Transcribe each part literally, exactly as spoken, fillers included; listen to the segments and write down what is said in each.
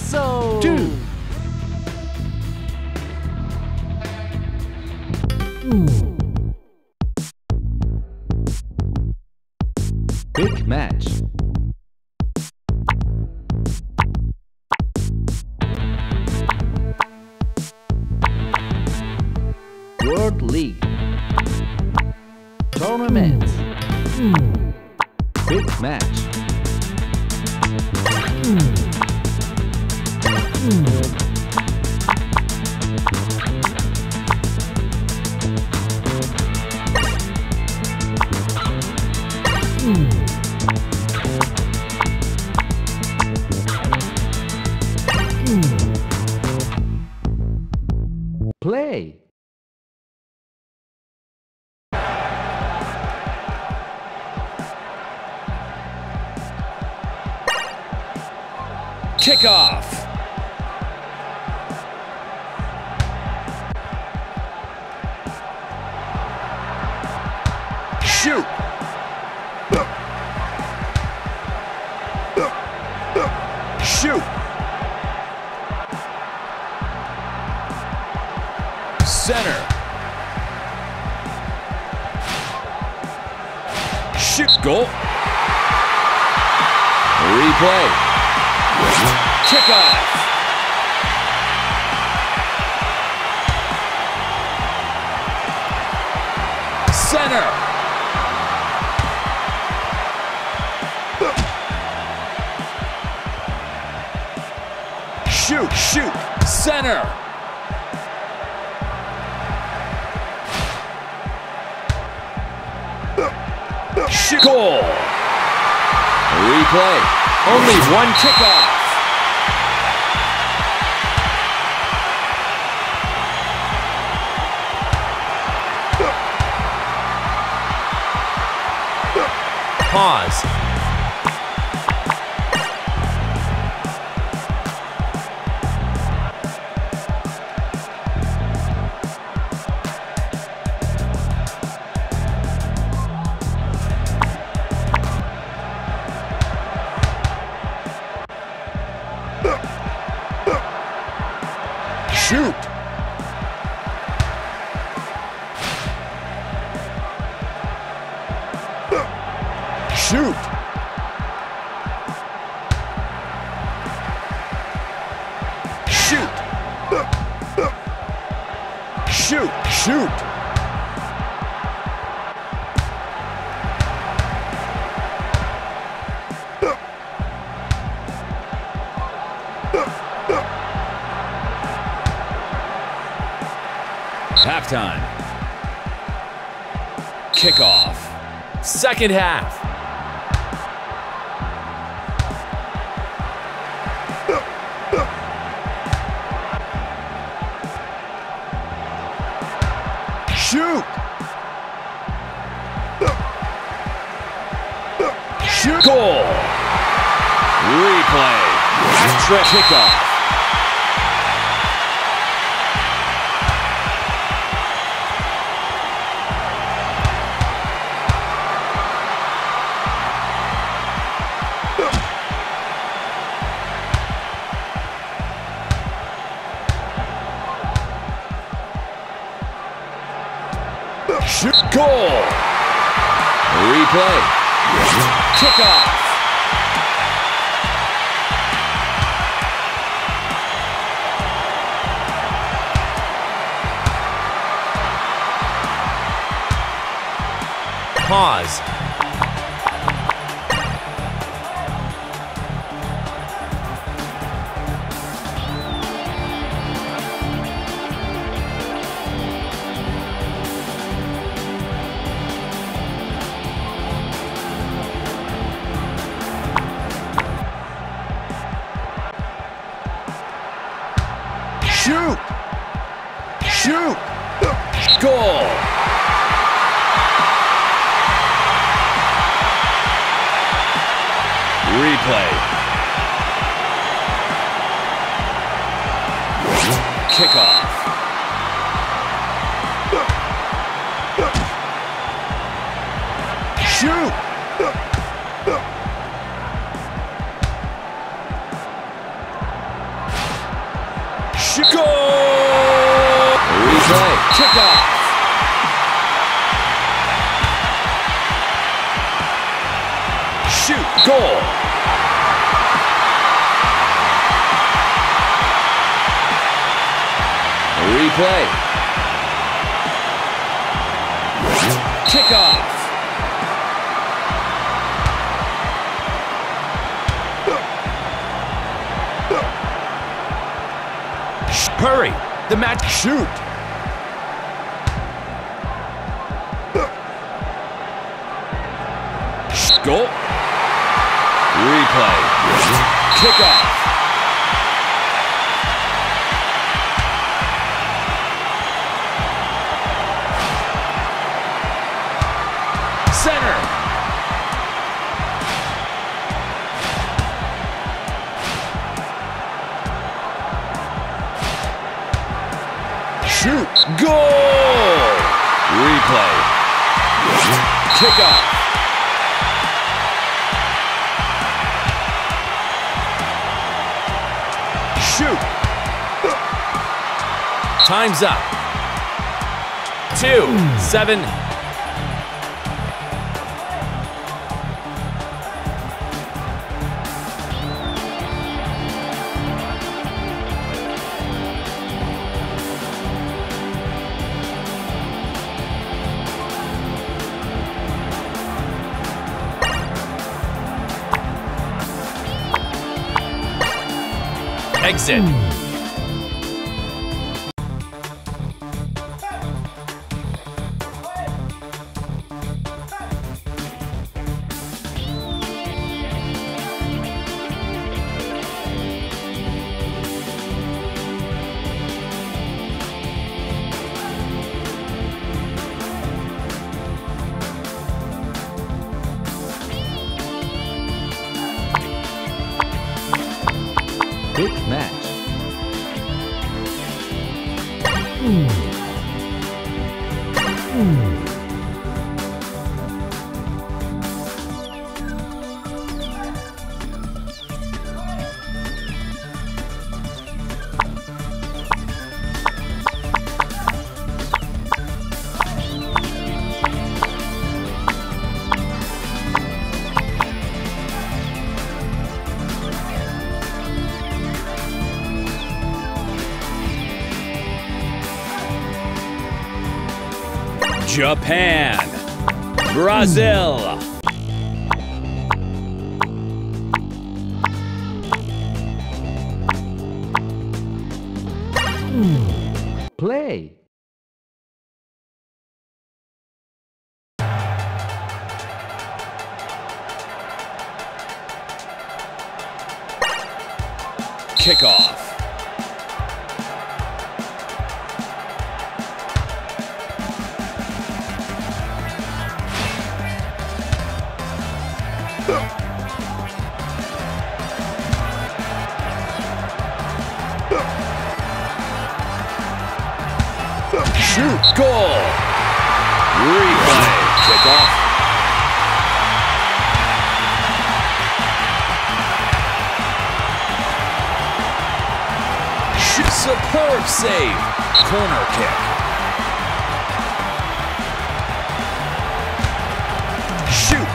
So two. Big match. World League Tournament. Big match. Play. kickoff. Shoot. Shoot. Center. Shoot. Goal. Replay. Kickoff. Center. Shoot, shoot, center. Shoot. Goal. Replay. Only one kickoff. Pause. Shoot. Shoot. Shoot. Shoot. Shoot. Halftime. Kickoff. Second half. Shoot. Shoot. Goal. Replay. Extra kickoff. Shoot. Goal. Replay. Kickoff. Pause. Shoot! Shoot! Goal! Replay. Kickoff. Shoot! Shoot. Goal! Replay. Kickoff. Shoot. Goal. Replay. Kickoff. Hurry! The match. Shoot! Goal. Replay. Kickoff. Center. Shoot. Goal. Replay. Kickoff. Shoot. Time's up. Two, seven. Exit. Quick match. Japan. Brazil. Play. Kickoff. Shoot. Goal. Replay. Kickoff. Shoot. Superb save. Corner kick. Shoot.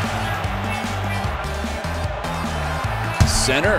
Center.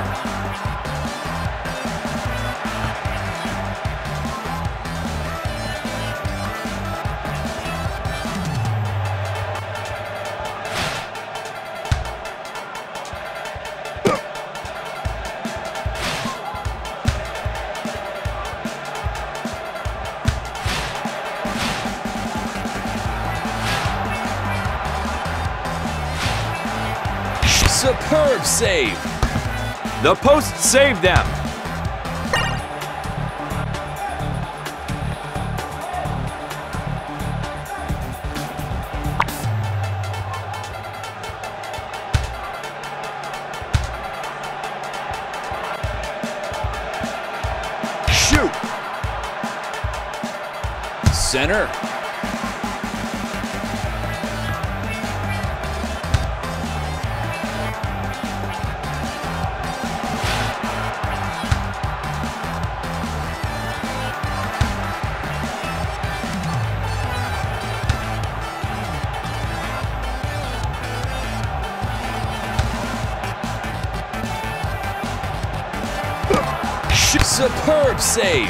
Superb save. The post saved them. Shoot. Center. Superb save.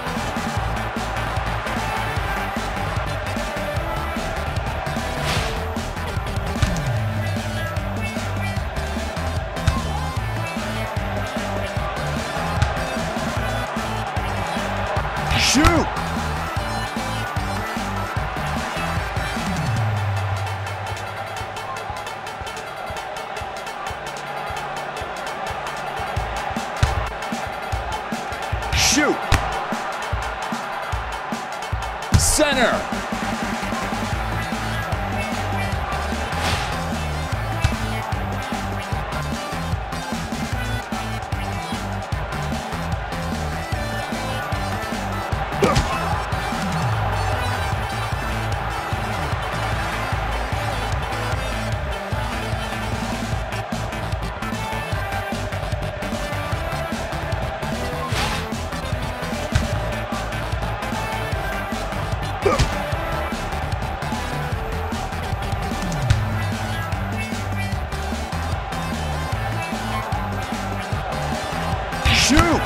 Shoot! Shoot! Center! Shoot!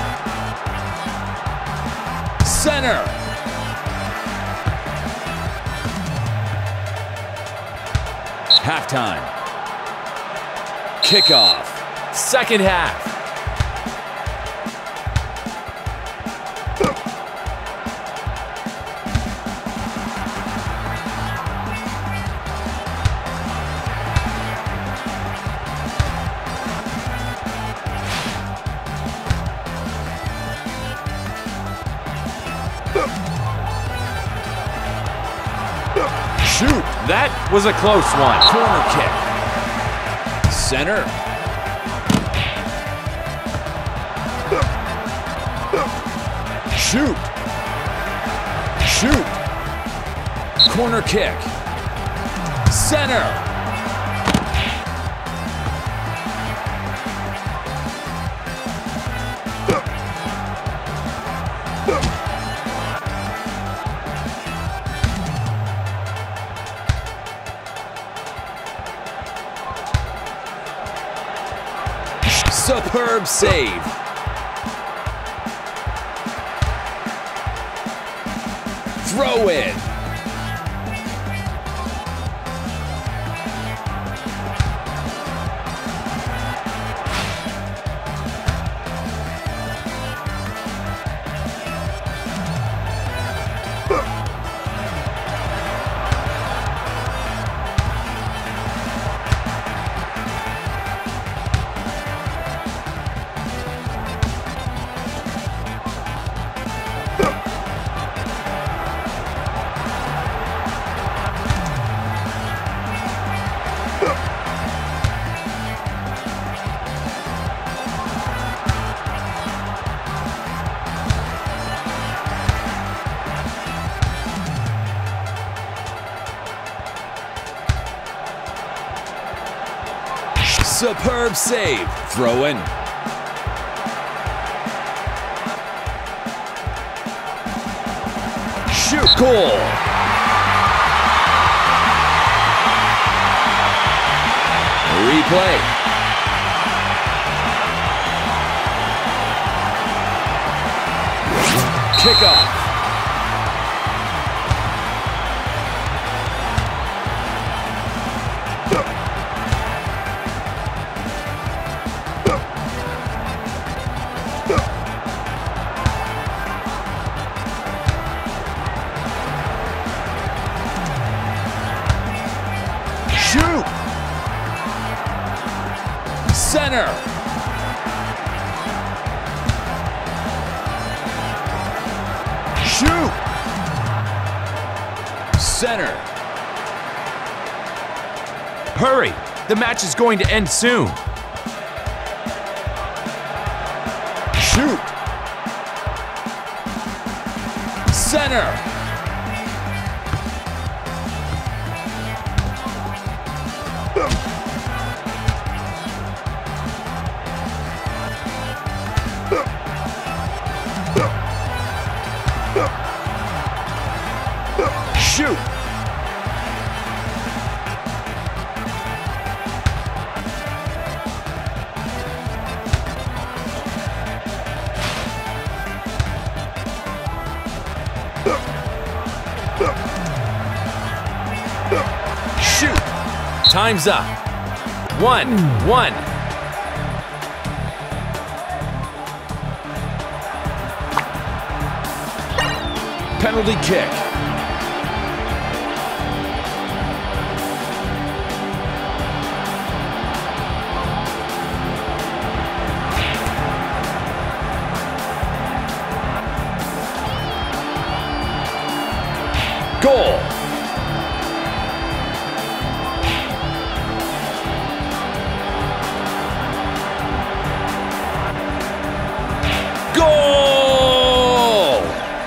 Center! Halftime. Kickoff. Second half. Shoot! That was a close one. Corner kick. Center. Shoot! Shoot! Corner kick. Center. Superb save. Throw in. Superb save. Throw in. Shoot. Goal. Replay. Kickoff. Shoot! Center! Shoot! Center! Hurry! The match is going to end soon. Shoot! Center! Shoot! Shoot. Time's up. One, one. Penalty kick. Goal. Goal!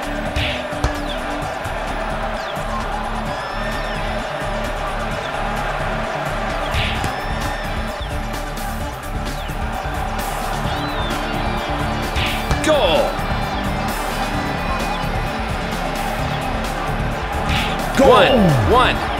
Goal! Goal! One, one.